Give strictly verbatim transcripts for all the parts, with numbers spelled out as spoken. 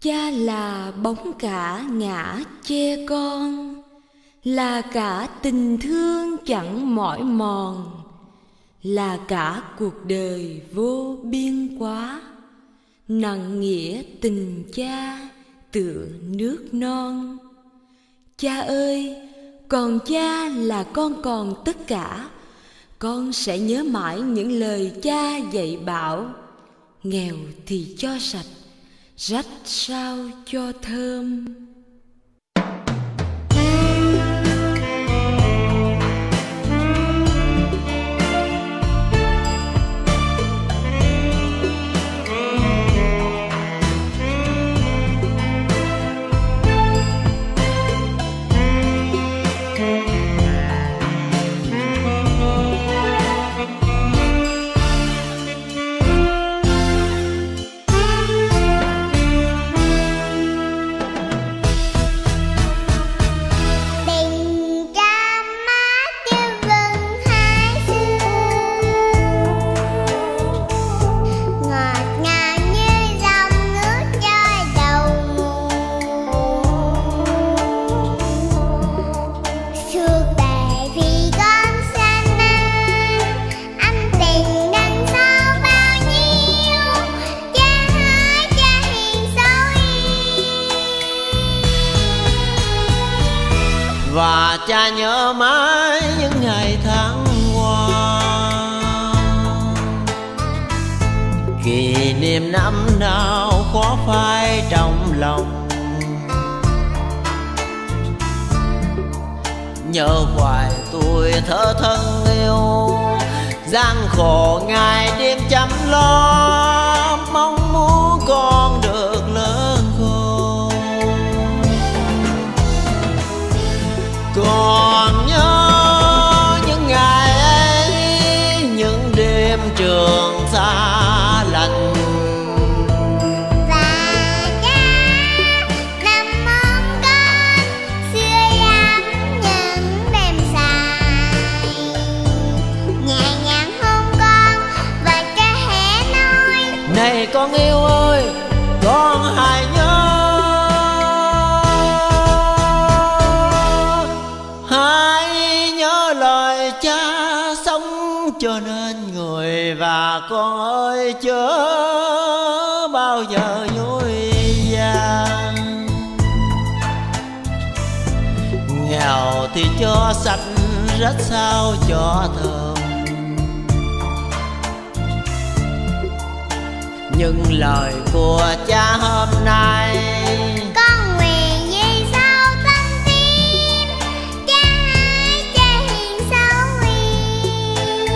Cha là bóng cả ngã che con, là cả tình thương chẳng mỏi mòn, là cả cuộc đời vô biên quá. Nặng nghĩa tình cha tựa nước non. Cha ơi, còn cha là con còn tất cả. Con sẽ nhớ mãi những lời cha dạy bảo. Nghèo thì cho sạch, rách sao cho thơm. Và cha nhớ mãi những ngày tháng qua, kỷ niệm năm nào khó phai trong lòng. Nhớ hoài tuổi thơ thân yêu, gian khổ ngày đêm chăm lo, mong muốn con được lớn khôn. Còn nhớ những ngày ấy, những đêm trường xa lạnh. Và cha nằm ôm con, xưa ấm những đêm dài. Nhẹ nhàng hôn con và cha hé nói: Này con yêu ơi, con hãy nhớ, hãy nhớ lời cha sống cho nên người. Và con ơi chớ bao giờ dối gian, nghèo thì cho sạch, rất sao cho thơm. Những lời của cha hôm nay, con nguyện vì sao tâm tim, cha hãy cha hiền xấu yên.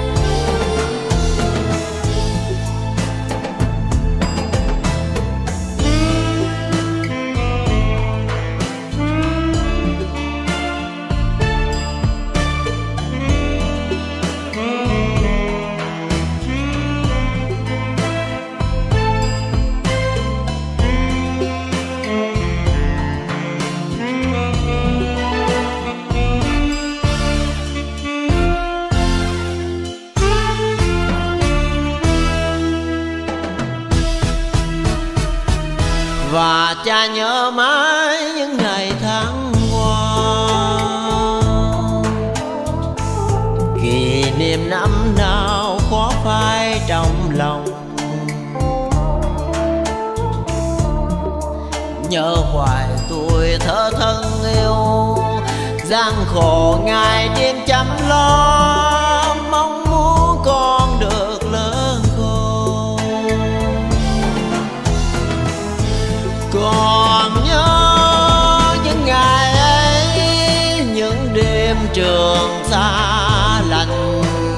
và cha nhớ mãi những ngày tháng qua, kỷ niệm năm nào khó phai trong lòng. Nhớ hoài tuổi thơ thân yêu, gian khổ ngày đêm chăm lo, mong muốn con được lớn khôn. Còn nhớ những ngày ấy, những đêm trường xa lạnh.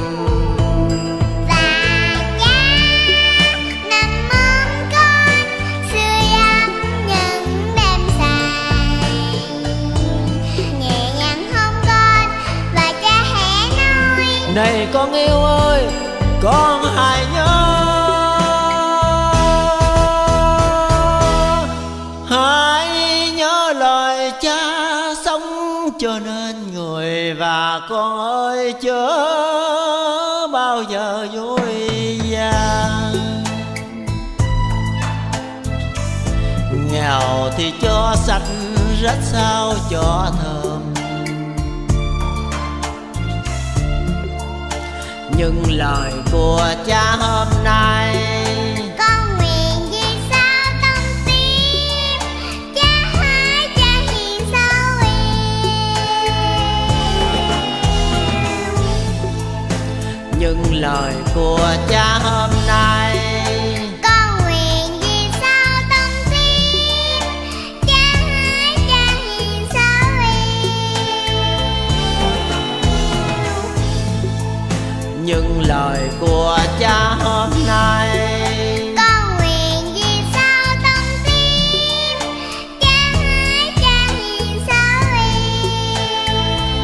Này con yêu ơi, con hãy nhớ, hãy nhớ lời cha sống cho nên người. Và con ơi chớ bao giờ dối gian, nghèo thì cho sạch, rách sao cho thơm. Nhưng lời của cha hôm nay con nguyện vì sao tâm tim, cha hỡi cha hiền sâu yêu. những lời của cha hôm nay Con nguyện vì sao tâm tim, cha hỡi cha hiền sâu yêu. những lời của cha hôm nay Con nguyện vì sao tâm tim, cha hỡi cha hiền sâu yêu.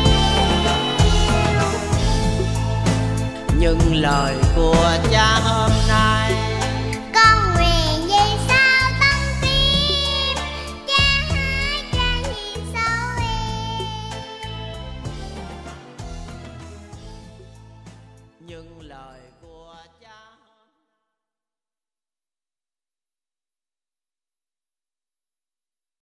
những lời của cha hôm nay Con nguyện vì sao tâm tim, cha hỡi cha hiền sâu yêu. những lời